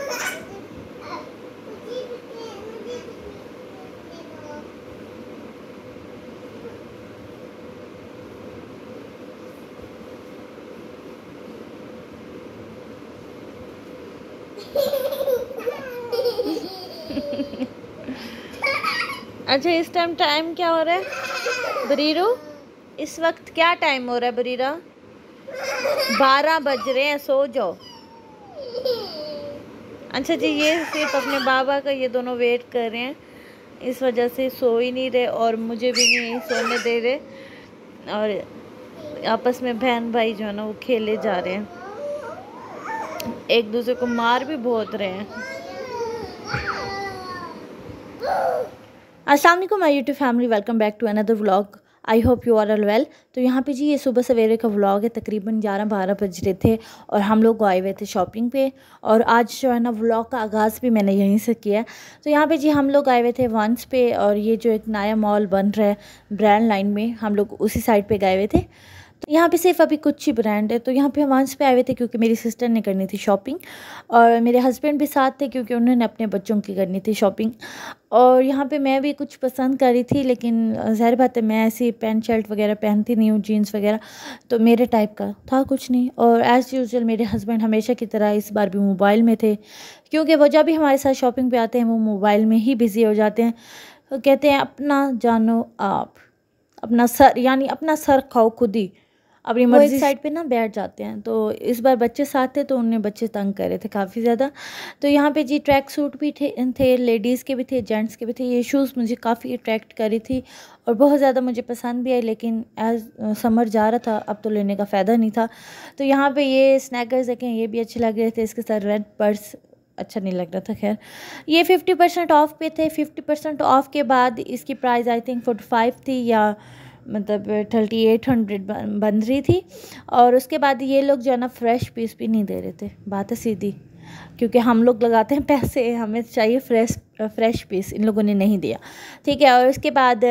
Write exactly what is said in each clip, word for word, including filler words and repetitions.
अच्छा, इस time time क्या हो रहा है बरीरो? इस वक्त क्या टाइम हो रहा है बरीरा? बारह बज रहे हैं, सो जाओ। अच्छा जी, ये सिर्फ अपने बाबा का ये दोनों वेट कर रहे हैं, इस वजह से सो ही नहीं रहे और मुझे भी नहीं सोने दे रहे, और आपस में बहन भाई जो है ना वो खेले जा रहे हैं, एक दूसरे को मार भी बहुत रहे हैं। अस्सलाम वालेकुम my YouTube family, welcome back to another vlog. I hope you are all well. तो यहाँ पे जी ये सुबह सवेरे का व्लॉग है, तकरीबन ग्यारह बारह बज रहे थे और हम लोग आए हुए थे शॉपिंग पे, और आज जो है ना व्लॉग का आगाज़ भी मैंने यहीं से किया। तो यहाँ पे जी हम लोग आए हुए थे वंस पे, और ये जो एक नया मॉल बन रहा है ब्रांड लाइन में, हम लोग उसी साइड पे गए हुए थे। तो यहाँ पे सिर्फ अभी कुछ ही ब्रांड है, तो यहाँ पे हम वंस पे आए हुए थे क्योंकि मेरी सिस्टर ने करनी थी शॉपिंग, और मेरे हस्बैंड भी साथ थे क्योंकि उन्होंने अपने बच्चों की करनी थी शॉपिंग। और यहाँ पे मैं भी कुछ पसंद कर रही थी, लेकिन ज़ाहिर बात है मैं ऐसी पैंट शर्ट वगैरह पहनती नहीं हूँ, जीन्स वगैरह, तो मेरे टाइप का था कुछ नहीं। और एज़ यूजुअल मेरे हस्बैंड हमेशा की तरह इस बार भी मोबाइल में थे, क्योंकि वो जब भी हमारे साथ शॉपिंग पे आते हैं वो मोबाइल में ही बिज़ी हो जाते हैं। तो कहते हैं अपना जानो आप, अपना सर यानी अपना सर खाओ खुद ही, अपनी मर्जी साइड पे ना बैठ जाते हैं। तो इस बार बच्चे साथ थे तो उन्हें बच्चे तंग कर रहे थे काफ़ी ज़्यादा। तो यहाँ पे जी ट्रैक सूट भी थे थे लेडीज़ के भी थे, जेंट्स के भी थे। ये शूज़ मुझे काफ़ी अट्रैक्ट करी थी और बहुत ज़्यादा मुझे पसंद भी आई, लेकिन एज समर जा रहा था अब तो लेने का फ़ायदा नहीं था। तो यहाँ पे ये स्नैकर्स देखें, ये भी अच्छे लग रहे थे, इसके साथ रेड पर्स अच्छा नहीं लग रहा था। खैर ये फिफ्टी परसेंट ऑफ पे थे। फिफ्टी परसेंट ऑफ के बाद इसकी price I think forty five थी, या मतलब थर्टी एट हंड्रेड बन रही थी। और उसके बाद ये लोग जो है ना फ्रेश पीस भी नहीं दे रहे थे, बात है सीधी, क्योंकि हम लोग लगाते हैं पैसे, हमें चाहिए फ्रेश फ्रेश पीस, इन लोगों ने नहीं दिया। ठीक है, और उसके बाद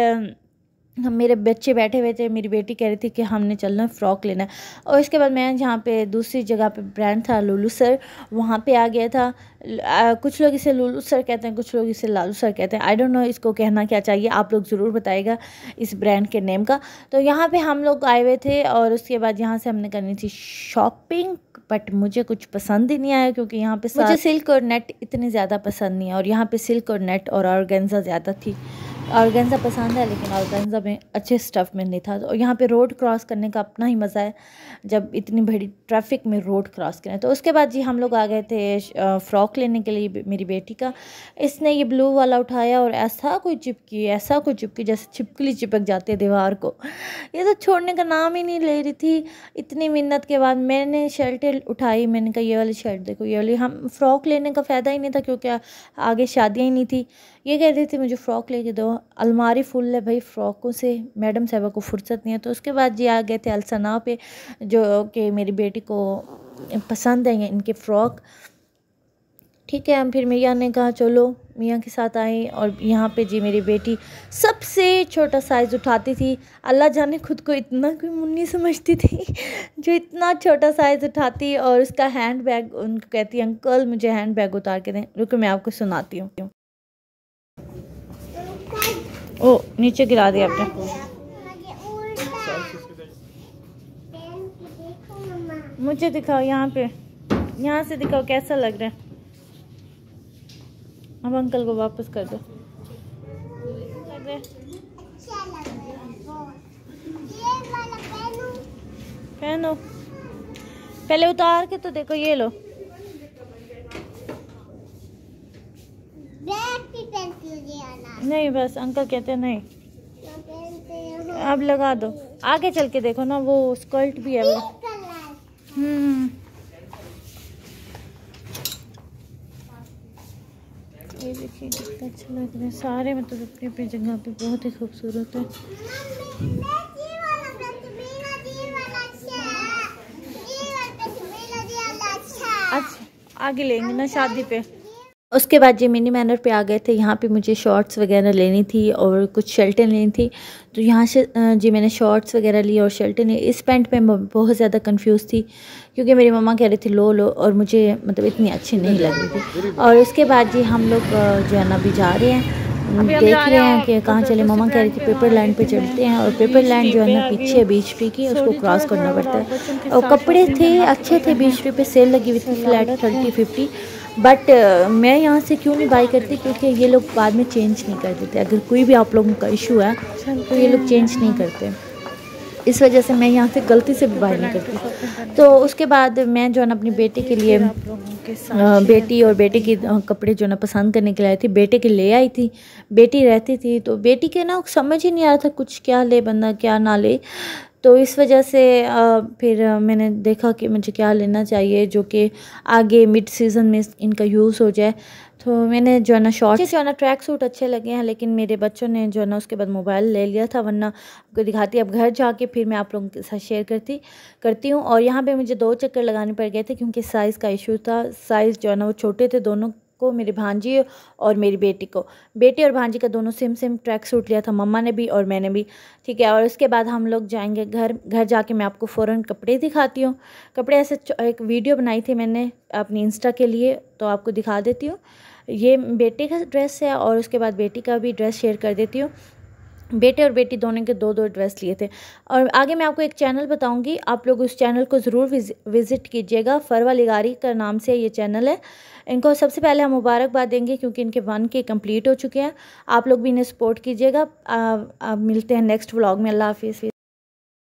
हम मेरे बच्चे बैठे हुए थे, मेरी बेटी कह रही थी कि हमने चलना फ़्रॉक लेना है। और इसके बाद मैं जहाँ पे दूसरी जगह पे ब्रांड था लुलु सर, वहाँ पे आ गया था। आ, कुछ लोग इसे लुलु सर कहते हैं, कुछ लोग इसे लालू सर कहते हैं। आई डोंट नो इसको कहना क्या चाहिए, आप लोग ज़रूर बताइएगा इस ब्रांड के नेम का। तो यहाँ पे हम लोग आए हुए थे और उसके बाद यहाँ से हमने करनी थी शॉपिंग, बट मुझे कुछ पसंद ही नहीं आया, क्योंकि यहाँ पे मुझे सिल्क और नेट इतनी ज़्यादा पसंद नहीं है, और यहाँ पे सिल्क और नेट और ऑर्गेन्जा ज़्यादा थी। ऑर्गेन्जा पसंद है लेकिन ऑर्गेन्जा में अच्छे स्टफ़ में नहीं था। और यहाँ पे रोड क्रॉस करने का अपना ही मज़ा है, जब इतनी बड़ी ट्रैफिक में रोड क्रॉस करें। तो उसके बाद जी हम लोग आ गए थे फ़्रॉक लेने के लिए मेरी बेटी का। इसने ये ब्लू वाला उठाया और ऐसा कोई चिपकी, ऐसा कोई चिपकी जैसे छिपकली चिपक जाती है दीवार को, ये तो छोड़ने का नाम ही नहीं ले रही थी। इतनी मिन्नत के बाद मैंने शर्टें उठाई, मैंने कहा ये वाली शर्ट देखो, ये वाली। हम फ़्रॉक लेने का फ़ायदा ही नहीं था क्योंकि आगे शादियाँ ही नहीं थी। ये कह रही थी मुझे फ़्रॉक लेके दो, अलमारी फुल है भाई फ़्रॉकों से, मैडम साहबा को फुर्सत नहीं है। तो उसके बाद जी आ गए थे अलसना पे, जो कि मेरी बेटी को पसंद है इनके फ़्रॉक। ठीक है, हम फिर मियाँ ने कहा चलो, मियाँ के साथ आए। और यहाँ पे जी मेरी बेटी सबसे छोटा साइज़ उठाती थी, अल्लाह जाने खुद को इतना कोई मुन्नी समझती थी जो इतना छोटा साइज़ उठाती। और उसका हैंड बैग, उनको कहती अंकल मुझे हैंड बैग उतार के दें। रुको मैं आपको सुनाती हूँ। ओ नीचे गिरा दिया आपने। मुझे दिखाओ यहाँ पे, यहाँ से दिखाओ कैसा लग रहा है। अब अंकल को वापस कर दो। लग रहा है पहनो, पहले उतार के तो देखो। ये लो, नहीं बस अंकल कहते हैं नहीं, अब लगा दो। आगे चल के देखो ना, वो स्कर्ट भी है वो। हम्म ये देखिए कितना अच्छा लग रहा है। सारे मतलब अपनी अपनी जगह पे बहुत ही खूबसूरत है। अच्छा आगे लेंगे ना शादी पे। उसके बाद जी मिनी मैनर पे आ गए थे। यहाँ पे मुझे शॉर्ट्स वगैरह लेनी थी और कुछ शर्टें लेनी थी, तो यहाँ से जी मैंने शॉर्ट्स वगैरह ली और शर्टें ली। इस पैंट पे मैं बहुत ज़्यादा कंफ्यूज थी क्योंकि मेरी मम्मा कह रही थी लो लो, और मुझे मतलब इतनी अच्छी नहीं लग रही थी। और उसके बाद जी हम लोग जो है ना अभी जा रहे हैं, देख रहे हैं कि कहाँ चले। मम्मा कह रही थी पेपर लैंड पे चलते हैं, और पेपर लैंड जो है ना पीछे बीच पे की, उसको क्रॉस करना पड़ता है। और कपड़े थे अच्छे थे, बीस रुपये पे सेल लगी हुई थी, flat thirty fifty. But uh, मैं यहाँ से क्यों नहीं बाई करती, क्योंकि ये लोग बाद में चेंज नहीं कर देते। अगर कोई भी आप लोगों का इशू है तो ये लोग चेंज नहीं करते, इस वजह से मैं यहाँ से गलती से भी बाई नहीं करती। तो उसके बाद मैं जो है ना अपनी बेटी के लिए आ, बेटी और बेटे की कपड़े जो ना पसंद करने के लिए आई थी। बेटे के ले आई थी, बेटी रहती थी, तो बेटी के ना समझ ही नहीं आ रहा था कुछ क्या ले बंदा क्या ना ले। तो इस वजह से आ, फिर मैंने देखा कि मुझे क्या लेना चाहिए जो कि आगे मिड सीज़न में इनका यूज़ हो जाए। तो मैंने जो है ना शॉर्ट्स जो है ना ट्रैक सूट अच्छे लगे हैं, लेकिन मेरे बच्चों ने जो है ना उसके बाद मोबाइल ले लिया था, वरना आपको दिखाती अब घर जाके फिर मैं आप लोगों के साथ शेयर करती करती हूँ। और यहाँ पे मुझे दो चक्कर लगाने पड़ गए थे क्योंकि साइज़ का इशू था। साइज़ जो है ना वो छोटे थे दोनों को, मेरी भांजी और मेरी बेटी को। बेटी और भांजी का दोनों सेम सेम ट्रैक सूट लिया था, मम्मा ने भी और मैंने भी, ठीक है। और उसके बाद हम लोग जाएंगे घर। घर जाके मैं आपको फ़ौरन कपड़े दिखाती हूँ। कपड़े ऐसे एक वीडियो बनाई थी मैंने अपनी इंस्टा के लिए, तो आपको दिखा देती हूँ। ये बेटे का ड्रेस है और उसके बाद बेटी का भी ड्रेस शेयर कर देती हूँ। बेटे और बेटी दोनों के दो दो ड्रेस लिए थे। और आगे मैं आपको एक चैनल बताऊंगी, आप लोग उस चैनल को ज़रूर विज़िट कीजिएगा। फरवा लिगारी का नाम से ये चैनल है। इनको सबसे पहले हम मुबारकबाद देंगे क्योंकि इनके वन के कंप्लीट हो चुके हैं। आप लोग भी इन्हें सपोर्ट कीजिएगा। मिलते हैं नेक्स्ट व्लॉग में। अल्लाह हाफिज़।